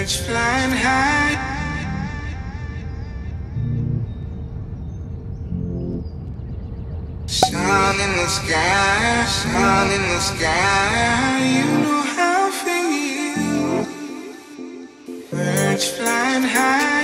Birds flying high. Sun in the sky, sun in the sky. You know how I feel. Birds flying high.